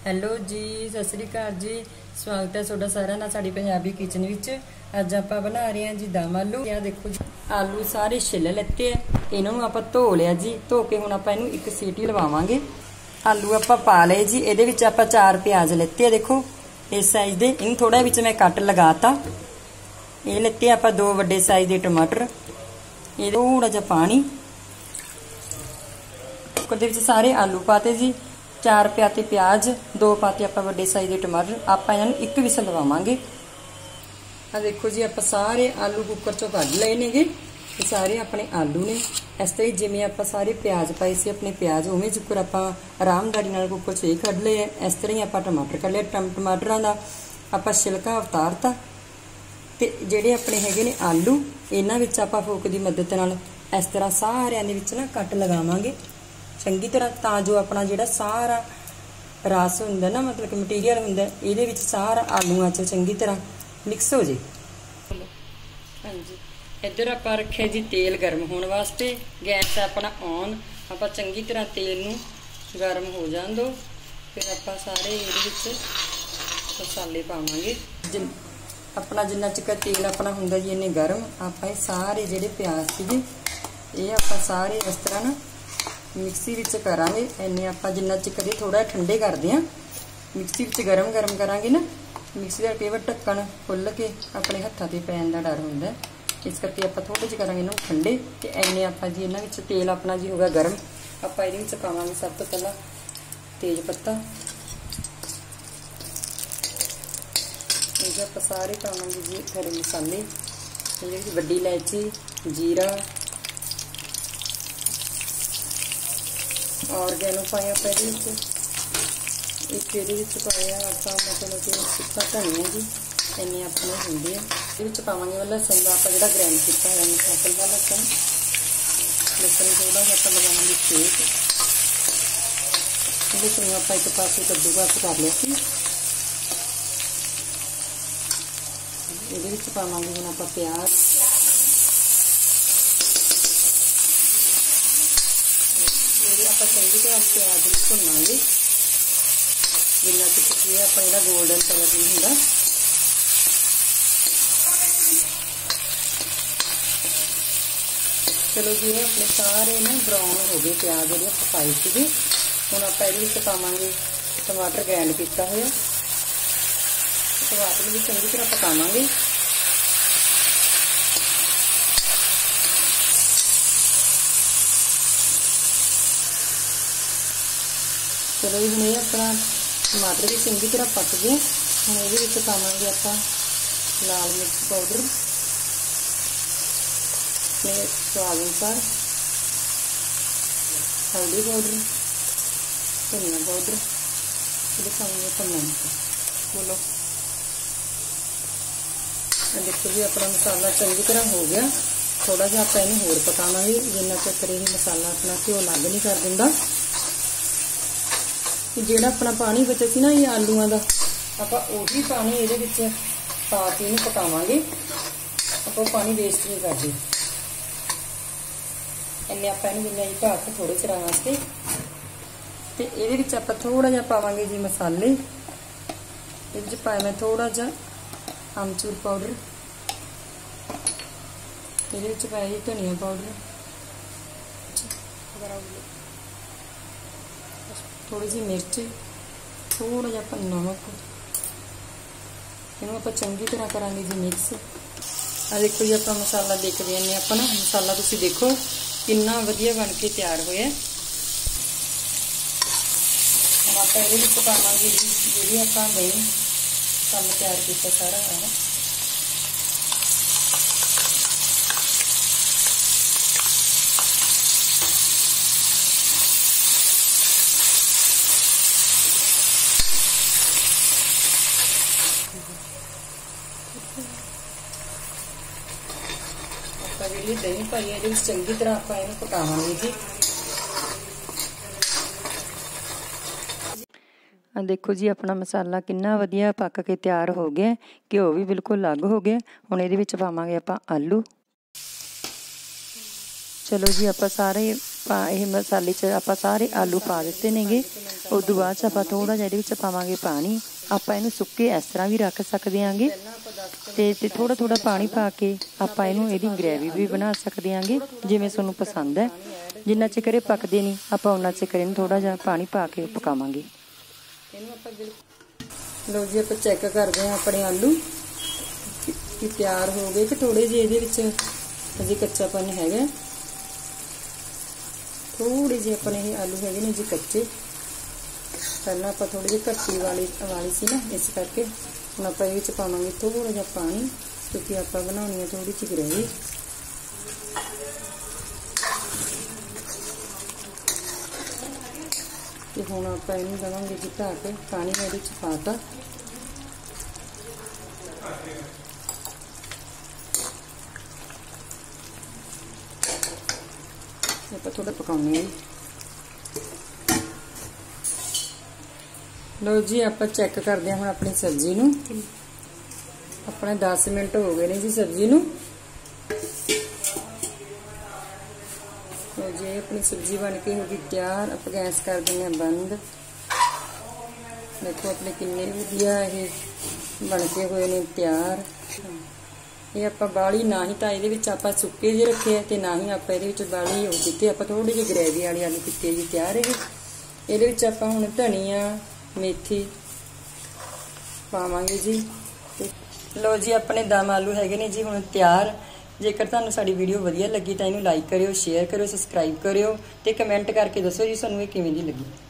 Hello ਜੀ, ਸਤਿ ਸ੍ਰੀ ਅਕਾਲ ਜੀ। ਸਵਾਗਤ ਹੈ ਤੁਹਾਡਾ ਸਾਰਿਆਂ ਦਾ ਸਾਡੀ ਪੰਜਾਬੀ ਕਿਚਨ ਵਿੱਚ। ਅੱਜ ਆਪਾਂ ਬਣਾ ਰਹੇ ਹਾਂ ਜੀ ਦਮ ਆਲੂ। ਇਹ ਦੇਖੋ ਜੀ, ਆਲੂ ਸਾਰੇ ਛਿੱਲ ਲੈਤੇ ਆ, ਇਹਨਾਂ ਨੂੰ ਆਪਾਂ ਧੋ ਲਿਆ ਜੀ। ਧੋ ਕੇ ਹੁਣ ਆਪਾਂ ਇਹਨੂੰ ਇੱਕ ਸੀਟੀ ਲਵਾਵਾਂਗੇ। ਆਲੂ ਆਪਾਂ ਪਾ ਲਏ ਜੀ। ਇਹਦੇ ਵਿੱਚ ਆਪਾਂ 4 ਪਿਆਜ਼ ਲੈਤੇ ਆ, ਦੇਖੋ ਇਸ ਸਾਈਜ਼ ਦੇ। ਇਹਨੂੰ ਥੋੜਾ ਵਿੱਚ ਮੈਂ ਕੱਟ ਲਗਾਤਾ। ਇਹ ਲੈਤੇ ਆਪਾਂ 2 ਵੱਡੇ ਸਾਈਜ਼ ਦੇ ਟਮਾਟਰ। ਇਹ ਥੋੜਾ ਜਿਹਾ ਪਾਣੀ, ਕੁੱਕਰ ਦੇ ਵਿੱਚ ਸਾਰੇ ਆਲੂ ਪਾਤੇ ਜੀ। 4 ਪਿਆਤੇ प्याज, 2 पाते आप बड़े साइज के टमाटर। आप इन्होंने एक विसल लवावांगे। आ देखो जी, आप सारे आलू कुकर चों कढ़ लए ने। ये सारे अपने आलू ने। इस तरह जिवें आप सारे प्याज पाए से अपने प्याज, उवें जुकर आप आरामदारी नाल कुकर चों कढ़ लए। इस तरह ही आप टमाटर कढ़ लए। टमाटरां दा आप छिलका उतारता ते जिहड़े अपने हैगे ने आलू, इन्हां विच आप फोक दी मदद नाल इस तरह सारिआं दे विच ना कट लगावांगे चंगी तरह, तां जो अपना जिहड़ा सारा रस हुंदा ना, मतलब कि मटीरियल हुंदा, इहदे विच सारा आलूआं च चंगी तरह मिक्स हो जाए। हाँ जी, इधर आप रखे जी तेल गर्म होने वास्ते। गैस अपना ऑन। आप चंगी तरह तेल नूं गर्म हो जाण दो। फिर आप सारे इहदे विच मसाले पावांगे। अपना जिन्ना चिकर तेल अपना हुंदा जी इन्ने गर्म, आप सारे जिहड़े प्याज सीगे ये आप सारे इस तरह ना मिक्सी विच करांगे। इन्ने आप जिन्ना चिकर थोड़ा ठंडे करते हैं, मिक्सी विच गरम गरम करांगे ना। मिक्सी का कई बार ढक्कन खुल के अपने हत्थां ते पैण दा डर हुंदा, इस करके आप थोड़े जिहे करांगे इन्हूं ठंडे। ते इन्ने आप जी इन्हां विच तेल अपना जी होगा गरम। आप इहदे विच पावांगे सब तो पहला तेज पत्ता। ये आप सारे पावांगे जी खड़े मसाले। इहदे विच वड्डी इलायची, जीरा, ऑर्गेनो पाया आप एक पाया आप मतलब कि सुक्का धनिया जी। इन्ने अपने होंगे। ये पावे वाला लसन का आप जो ग्राइंड किया है मसाले का लसन। लसन थोड़ा सा आप लगावे सेक। लसन आप एक पास कद्दूकस कर लिया सी। ये पावे हम आप प्याज, आप चंगी तरह प्याज भुनांगे जिन्ना तक ये अपना गोल्डन कलर नहीं होंदा। चलो जी, ये अपने सारे ना ब्राउन हो गए प्याज जो पाए थे। हुण आप इहदे पावांगे टमाटर ग्राइंड किया होया। टमाटर भी चंगी तरह पकावांगे। चलो जी, हम ये अपना टमाटर भी चंगी तरह पक गए। हम ये पावांगे आप लाल मिर्च पाउडर अपने स्वाद अनुसार, हल्दी पाउडर, धनिया पाउडर, पावांगे टमाटर। बोलो, देखो जी अपना मसाला चंगी तरह हो गया। थोड़ा जिहा आप इन्हूं होर पकावांगे जिन्ना चक्कर ये मसाला अपना घ्यो अलग नहीं कर दिंदा। ਜਿਹੜਾ अपना पानी बचे सी ना ये आलूआं दा, आपां ओही पानी इहदे विच पा के इहनूं पकावांगे। आपां पानी वेस्ट नहीं करदे। इन्ने आपां इहनूं जिन्ना ही ढक थोड़े चिर वास्ते। ते इहदे विच आपां थोड़ा जिहा पावांगे जी मसाले। इहदे विच पाया मैं थोड़ा जिहा आमचूर पाउडर। इहदे विच पाया जी धनिया पाउडर, थोड़ी जी मिर्च, थोड़ा जिहा नमक। इन्हूं आपां चंगी तरह करांगे जी मिक्स। आ देखो जी आप मसाला देखते हैं अपना मसाला, तुसीं देखो कितना वधिया बन के तैयार होया। हम आप इहदे विच पावांगे जी जिहड़ी आपां दही मसाला तैयार किया सारा है। जी दही पाई है चंगी तरह आप पकावांगे जी। देखो जी अपना मसाला कितना वधिया पक के तैयार हो गया। घ्यो भी बिल्कुल अलग हो गया। हुण इहदे विच पावांगे आपां आलू। चलो जी आप सारे ਇਹ ਮਸਾਲੇ 'ਚ ਆਪਾਂ ਸਾਰੇ ਆਲੂ ਪਾ ਦਿੱਤੇ ਨੇਗੇ। ਉਸ ਤੋਂ ਬਾਅਦ 'ਚ ਆਪਾਂ ਥੋੜ੍ਹਾ ਜਿਹਾ ਇਹਦੇ ਵਿੱਚ ਪਾਵਾਂਗੇ ਪਾਣੀ। ਆਪਾਂ ਇਹਨੂੰ ਸੁੱਕੇ ਇਸ ਤਰ੍ਹਾਂ ਵੀ ਰੱਖ ਸਕਦੇ ਆਂਗੇ ਤੇ ਥੋੜ੍ਹਾ ਥੋੜ੍ਹਾ ਪਾਣੀ ਪਾ ਕੇ ਆਪਾਂ ਇਹਨੂੰ ਇਹਦੀ ਗ੍ਰੇਵੀ ਵੀ ਬਣਾ ਸਕਦੇ ਆਂਗੇ, ਜਿਵੇਂ ਤੁਹਾਨੂੰ ਪਸੰਦ ਹੈ। ਜਿੰਨਾ ਚਿਰ ਇਹ ਪੱਕਦੇ ਨਹੀਂ ਆਪਾਂ ਉਹਨਾਂ ਚਿਰ ਇਹਨੂੰ ਥੋੜ੍ਹਾ ਜਿਹਾ ਪਾਣੀ ਪਾ ਕੇ ਪਕਾਵਾਂਗੇ। ਇਹਨੂੰ ਆਪਾਂ ਲਓ ਜੀ, ਆਪਾਂ ਚੈੱਕ ਕਰਦੇ ਹਾਂ ਆਪਣੇ ਆਲੂ ਕਿ ਤਿਆਰ ਹੋ ਗਏ ਕਿ ਥੋੜੇ ਜਿਹੇ ਇਹਦੇ ਵਿੱਚ ਅਜੇ ਕੱਚਾਪਨ ਹੈਗਾ। ਥੋੜੇ ਜਿਹੇ ਆਪਣੇ ਇਹ ਆਲੂ ਹੈਗੇ ਨੇ ਜੀ ਕੱਚੇ। ਪਹਿਲਾਂ ਆਪਾਂ ਥੋੜੀ ਜਿਹੀ ਘੱਟੀ ਵਾਲੀ ਸੀ ਨਾ, ਇਸ ਕਰਕੇ ਹੁਣ ਆਪਾਂ ਇਹਦੇ ਵਿੱਚ ਪਾਵਾਂਗੇ ਥੋੜਾ ਜਿਹਾ ਪਾਣੀ, ਕਿਉਂਕਿ ਆਪਾਂ ਬਣਾਉਣੀ ਹੈ ਥੋੜੀ ਜਿਹੀ ਗ੍ਰੇਵੀ। ਤੇ ਹੁਣ ਆਪਾਂ ਇਹਨੂੰ ਦੇਵਾਂਗੇ ਜੀ ਢੱਕ ਕੇ। ਪਾਣੀ ਮੈਂ ਇਹਦੇ ਵਿੱਚ ਪਾਤਾ। ਆਪਾਂ ਥੋੜਾ ਪਕਾਉਣੇ ਆ। ਲਓ ਜੀ, ਆਪਾਂ ਚੈੱਕ ਕਰਦੇ ਹਾਂ ਹੁਣ ਆਪਣੀ ਸਬਜ਼ੀ ਨੂੰ। ਆਪਣੇ 10 ਮਿੰਟ ਹੋ ਗਏ ਨੇ ਜੀ ਸਬਜ਼ੀ ਨੂੰ। ਲਓ ਜੀ, ਆਪਣੀ ਸਬਜ਼ੀ ਬਣ ਕੇ ਹੋ ਗਈ ਤਿਆਰ। ਆਪਾਂ ਗੈਸ ਕਰ ਦਿੰਦੇ ਹਾਂ ਬੰਦ। ਦੇਖੋ ਆਪਣੇ ਕਿੰਨੇ ਵਧੀਆ ਇਹ ਬਣ ਕੇ ਹੋਏ ਨੇ ਤਿਆਰ। ਇਹ ਆਪਾਂ ਬਾਲੀ ਨਾ ਹੀ ਤਾਂ ਇਹਦੇ ਵਿੱਚ ਆਪਾਂ ਸੁੱਕੇ ਜਿਹੇ ਰੱਖੇ ਤੇ ਨਾ ਹੀ ਆਪਾਂ ਇਹਦੇ ਵਿੱਚ ਬਾਲੀ ਉਹ ਕੀਤੇ। ਆਪਾਂ ਥੋੜੀ ਜਿਹੀ ਗ੍ਰੇਵੀ ਵਾਲੀ ਆਲੂ ਕੀਤੇ ਜੀ ਤਿਆਰ। ਇਹਦੇ ਵਿੱਚ ਆਪਾਂ ਹੁਣ ਧਨੀਆ ਮੇਥੀ ਪਾਵਾਂਗੇ ਜੀ। ਤੇ ਲਓ ਜੀ, ਆਪਣੇ ਦਮ ਆਲੂ ਹੈਗੇ ਨੇ ਜੀ ਹੁਣ ਤਿਆਰ। ਜੇਕਰ ਤੁਹਾਨੂੰ ਸਾਡੀ ਵੀਡੀਓ ਵਧੀਆ ਲੱਗੀ ਤਾਂ ਇਹਨੂੰ ਲਾਈਕ ਕਰਿਓ, ਸ਼ੇਅਰ ਕਰਿਓ, ਸਬਸਕ੍ਰਾਈਬ ਕਰਿਓ ਤੇ ਕਮੈਂਟ ਕਰਕੇ ਦੱਸੋ ਜੀ ਤੁਹਾਨੂੰ ਇਹ ਕਿਵੇਂ ਦੀ ਲੱਗੀ।